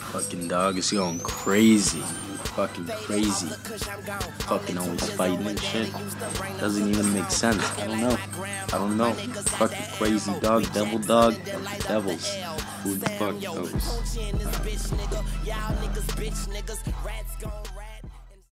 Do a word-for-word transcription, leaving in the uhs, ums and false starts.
Fucking dog is going crazy. Fucking crazy. Fucking always fighting and shit. Doesn't even make sense. I don't know. I don't know. Fucking crazy dog, devil dog, devils. Who the fuck knows?